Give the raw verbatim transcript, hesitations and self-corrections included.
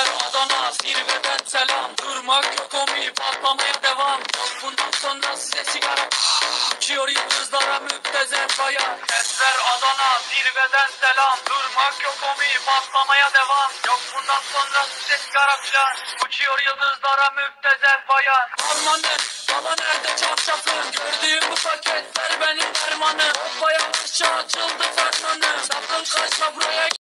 Sesler Adana, zirveden selam. Durmak yok omi, patlamaya devam. Bundan sonra size sigara. Uçuyor yıldızlara müptezel bayan. Sesler Adana, zirveden selam. Durmak yok omi, patlamaya devam. Yok bundan sonra size sigara filan. Uçuyor yıldızlara müptezel bayan. Harmanın, baba nerede çarşafın? Gördüğüm bu paketler benim dermanım. Hoppa yavaşça açıldı fermanım. Sakın kaçma buraya.